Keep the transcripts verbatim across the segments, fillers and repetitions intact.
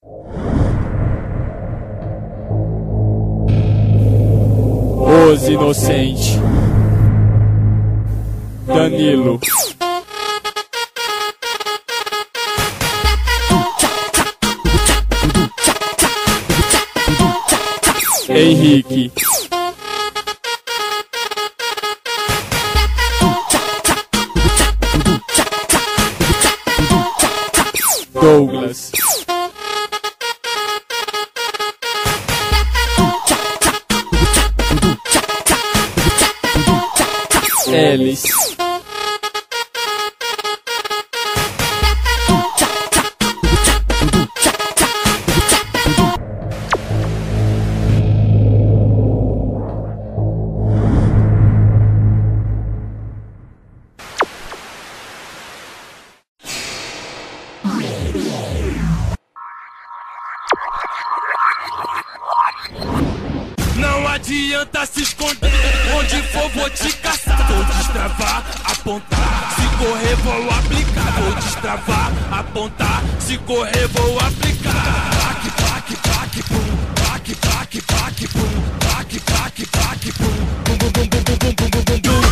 Os Inocentes, Danilo, Henrique, Douglas, Elis, não adianta se esconder, onde for vou te caçar. Vou destravar, apontar, se correr vou aplicar. Vou destravar, apontar, se correr vou aplicar. Baque, baque, baque, pum, baque, baque, baque, pum, baque, baque, baque, pum, bum, bum, bum, bum, bum, bum, bum, bum, bum, bum.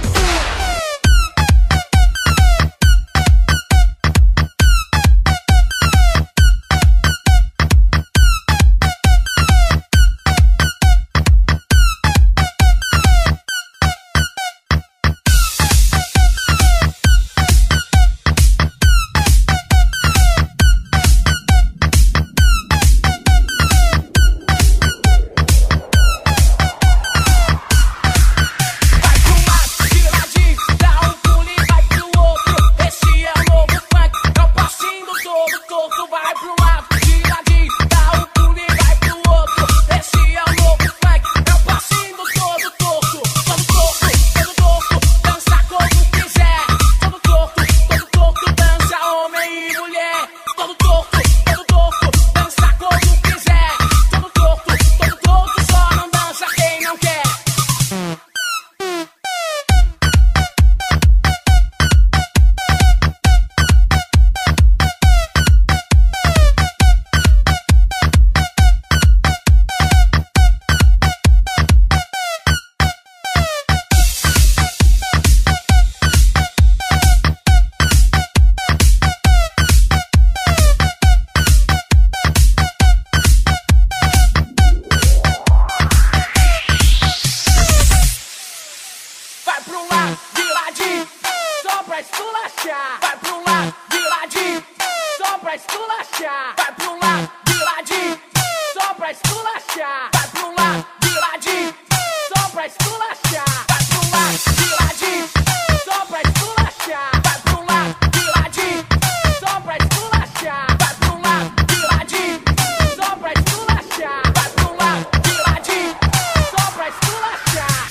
Vai pro lado, viradinho, só pra esculachar. Vai pro lado, viradinho, só pra esculachar. Vai pro lado, viradinho, só pra esculachar. Vai pro lado, viradinho, só pra esculachar. Vai pro lado, viradinho, só pra esculachar. Vai pro lado, viradinho, só pra esculachar. Vai pro lado, viradinho, só pra esculachar.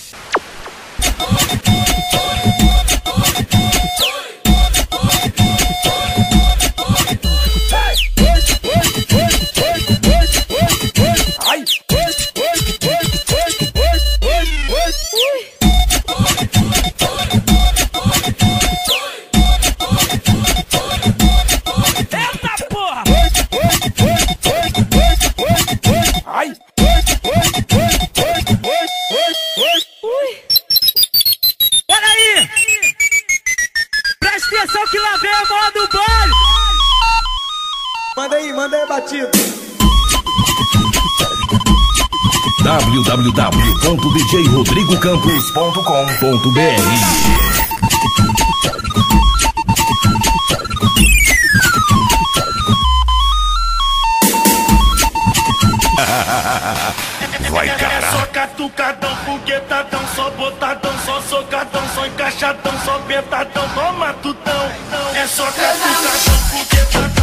Peraí! Presta atenção que lá vem a moda do baile! Manda aí, manda aí, batido! w w w ponto d j rodrigo campos ponto com ponto b r Vai, cara! É só catucadão, foguetadão, só botadão, só socadão, só encaixadão, só pentadão, toma tutão. É só catucadão, foguetadão.